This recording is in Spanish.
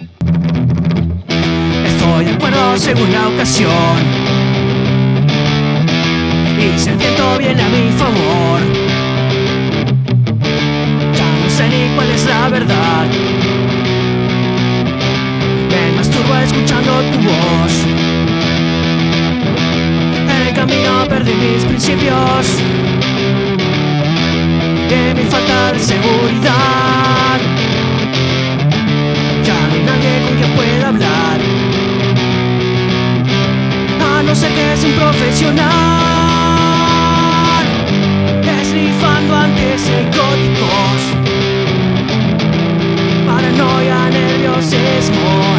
Estoy de acuerdo según la ocasión, y si el viento viene a mi favor, ya no sé ni cuál es la verdad. Me masturbo escuchando tu voz. En el camino perdí mis principios y mi falta de seguridad. Ya no hay nadie con quien pueda hablar, a no ser que es un profesional, esnifando antipsicóticos, paranoia, nerviosismo.